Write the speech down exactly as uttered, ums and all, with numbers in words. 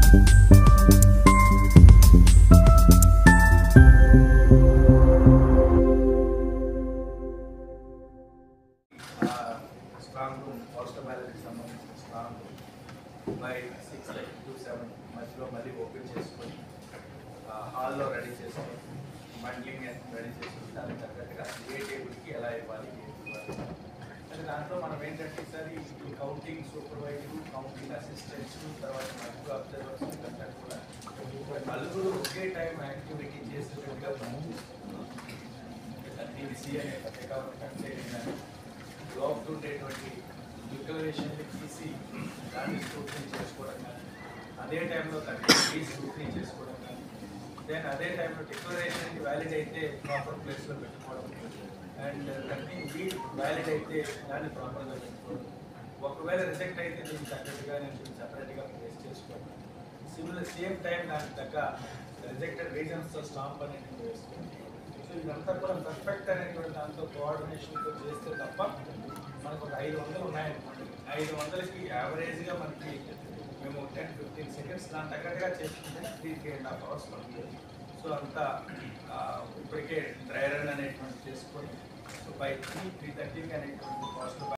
strong room poster బ్యాలెట్కి సంబంధించిన strong room by six thirty to seven మధ్యలో మళ్ళీ ఓపెన్ చేసుకొని హాల్లో రెడీ చేసుకొని బండ్లింగ్ రెడీ చేసుకుని దానికి తగ్గట్టుగా ఏ టేబుల్కి ఎలా ఇవ్వాలి అంటే దాంట్లో మనం ఏంటంటే ఈసారి ఈ కౌంటింగ్ సూపర్వైజర్ కౌంటింగ్ అసిస్టెంట్స్ తర్వాత మైక్రో అబ్జర్వర్స్ ఇదంతా కూడా నలుగురు ఒకే టైం యాక్టివిటీ చేసేటట్టుగా మనం టీవీసీ అనే పత్రిక లోపు ఉండేటువంటి డిక్లరేషన్ని తీసి దాన్ని స్క్రూటినీ చేసుకోవడం కానీ అదే టైంలో దాన్ని స్క్రూటినీ చేసుకోవడం కానీ దెన్ అదే టైంలో డిక్లరేషన్కి వ్యాలిడ్ అయితే ప్రాపర్ ప్లేస్లో పెట్టుకోవడం అండ్ దాన్ని వీడ్ వ్యాలిడ్ అయితే దాన్ని ప్రాపర్గా పెట్టుకోవడం ఒకవేళ రిజెక్ట్ అయితే దీన్ని తగ్గట్టుగా నేను దీన్ని సపరేట్గా ప్లేస్ చేసుకోవడం సిమిలర్ సేమ్ టైం దానికి తగ్గ రిజెక్టెడ్ రీజన్స్తో స్టాంప్ అనేది వేసుకోవడం సో ఇదంతా కూడా పర్ఫెక్ట్ అనేటువంటి దాంతో కోఆర్డినేషన్తో చేస్తే తప్ప మనకు ఒక ఐదు వందలు ఉన్నాయనుకోండి ఐదు వందలకి యావరేజ్గా మనకి మేము టెన్ ఫిఫ్టీన్ సెకండ్స్ దాని తగ్గట్టుగా చేసుకుంటే three three and half hours పడుతుంది సో అంతా ఇప్పటికే డ్రై రన్ అనేటువంటి చేసుకొని సో బై త్రీ త్రీ థర్టీకి అనేటువంటి కాస్ట్